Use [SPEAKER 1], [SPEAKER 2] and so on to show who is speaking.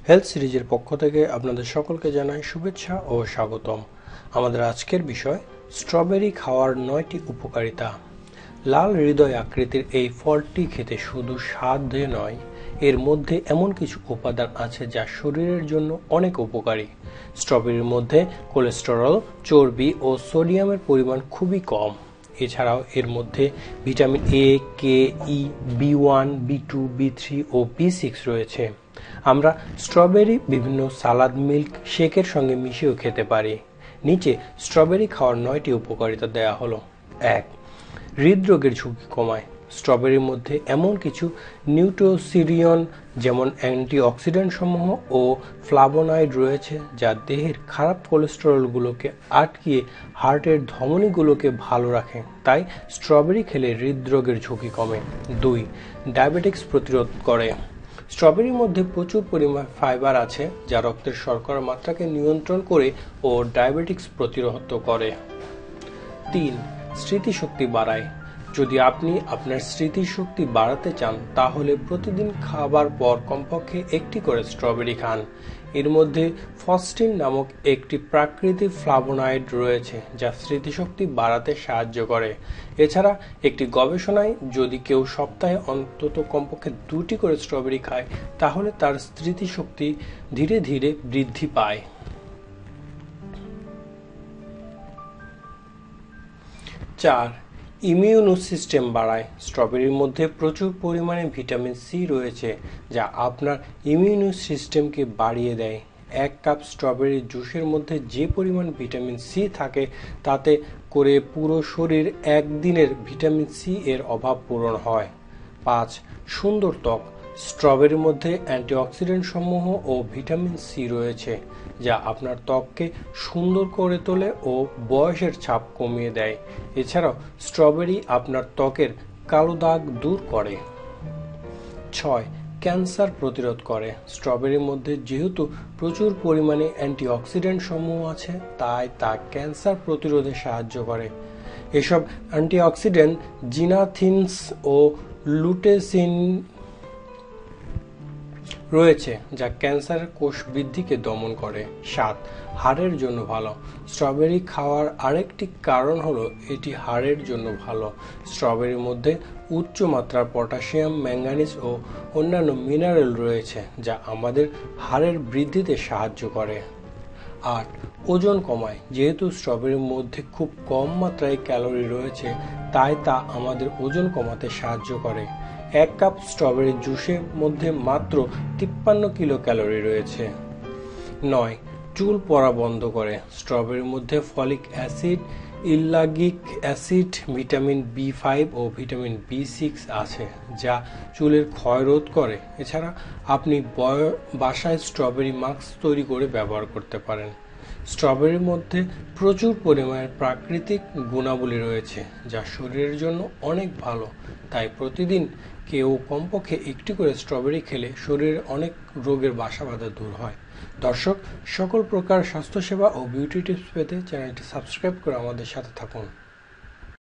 [SPEAKER 1] Health সিরিজের পক্ষ থেকে আপনাদের সকলকে জানাই শুভেচ্ছা ও স্বাগতম। আমাদের আজকের বিষয় স্ট্রবেরি খাওয়ার 9টি উপকারিতা। লাল হৃদয় আকৃতির এই ফলটি খেতে শুধু স্বাদে নয়, এর মধ্যে এমন কিছু উপাদান আছে যা শরীরের জন্য অনেক উপকারী। স্ট্রবেরির মধ্যে কোলেস্টেরল, চর্বি ও সোডিয়ামের পরিমাণ খুবই কম। এছাড়াও এর মধ্যে vitamin A, K, E, B one, B two, বি3 ও বি6 রয়েছে। আমরা স্ট্রবেরি বিভিন্ন সালাদ, মিল্ক শেকের সঙ্গে মিশিয়েও খেতে পারি। নিচে স্ট্রবেরি খাওয়ার 9টি উপকারিতা দেয়া হলো। 1. হৃদরোগের ঝুঁকি কমায়। স্ট্রবেরির মধ্যে এমন কিছু নিউট্রোসিরিয়ন যেমন অ্যান্টিঅক্সিডেন্ট সমূহ ও ফ্লাভোনয়েড রয়েছে যা দেহের খারাপ কোলেস্টেরলগুলোকে আটকিয়ে হার্টের ধমনীগুলোকে ভালো রাখে। তাই স্ট্রবেরি খেলে হৃদরোগের ঝুঁকি কমে। 2. ডায়াবেটিক্স প্রতিরোধ করে। স্ট্রবেরির মধ্যে প্রচুর পরিমাণ ফাইবার আছে যা রক্তের শর্করার মাত্রাকে নিয়ন্ত্রণ করে ও ডায়াবেটিক্স প্রতিরোধ করে। 3. স্মৃতিশক্তি বাড়ায়। যদি আপনি আপনার স্মৃতিশক্তি বাড়াতে চান তাহলে প্রতিদিন খাবার পর কমপক্ষে একটি করে স্ট্রবেরি খান। এর মধ্যে ফসফিন নামক একটি প্রাকৃতিক ফ্লাভোনয়েড রয়েছে যা স্মৃতিশক্তি বাড়াতে সাহায্য করে। এছাড়া একটি গবেষণায় যদি কেউ সপ্তাহে অন্তত কমপক্ষে 2টি করে স্ট্রবেরি খায় তাহলে তার স্মৃতিশক্তি ধীরে ধীরে বৃদ্ধি পায়। 4. ইমিউন সিস্টেম বাড়ায়। স্ট্রবেরির মধ্যে প্রচুর পরিমাণে ভিটামিন সি রয়েছে যা আপনার ইমিউন সিস্টেমকে বাড়িয়ে দেয়। 1 কাপ স্ট্রবেরি জুসের মধ্যে যে পরিমাণ ভিটামিন সি থাকে তাতে করে পুরো শরীর একদিনের ভিটামিন সি এর অভাব পূরণ হয়। 5. সুন্দর ত্বক। স্ট্রবেরির মধ্যে অ্যান্টিঅক্সিডেন্ট সমূহ ও ভিটামিন সি রয়েছে যা আপনার ত্বককে সুন্দর করে তোলে ও বয়সের ছাপ কমিয়ে দেয়। এছাড়াও স্ট্রবেরি আপনার ত্বকের কালো দাগ দূর করে। 6. ক্যান্সার প্রতিরোধ করে। স্ট্রবেরির মধ্যে যেহেতু প্রচুর পরিমাণে অ্যান্টিঅক্সিডেন্ট সমূহ আছে তাই তা ক্যান্সার প্রতিরোধে সাহায্য করে। এসব অ্যান্টিঅক্সিডেন্ট জিনাথিনস ও লুটেসিন রয়েছে যা ক্যান্সারের কোষ বৃদ্ধিকে দমন করে। 7. হাড়ের জন্য ভালো। স্ট্রবেরি খাওয়ার আরেকটি কারণ হলো এটি হাড়ের জন্য ভালো। স্ট্রবেরির মধ্যে উচ্চ মাত্রার পটাশিয়াম, ম্যাঙ্গানিজ ও অন্যান্য মিনারেল রয়েছে যা আমাদের হাড়ের বৃদ্ধিতে সাহায্য করে। 8. ওজন কমায়। যেহেতু স্ট্রবেরির মধ্যে খুব কম মাত্রায় ক্যালোরি রয়েছে তাই তা আমাদের ওজন কমাতে সাহায্য করে। 1 কাপ স্ট্রবেরি জুসের মধ্যে মাত্র 53 কিলো ক্যালোরি রয়েছে। 9. চুল পড়া বন্ধ করে। স্ট্রবেরির মধ্যে folic acid, ellagic acid, vitamin B five ও ভিটামিন বি6 আছে যা চুলের ক্ষয় রোধ করে। এছাড়া আপনি বাসায় স্ট্রবেরি মাস্ক তৈরি করে ব্যবহার করতে পারেন। স্ট্রবেরির মধ্যে প্রচুর পরিমাণে প্রাকৃতিক গুণাবলী রয়েছে যা শরীরের জন্য অনেক ভালো। তাই প্রতিদিন কেউ কমপক্ষে একটি করে স্ট্রবেরি খেলে শরীরের অনেক রোগের বাসা দূর হয়। দর্শক, সকল প্রকার স্বাস্থ্যসেবা ও বিউটি টিপস পেতে চ্যানেলটি সাবস্ক্রাইব করে আমাদের সাথে থাকুন।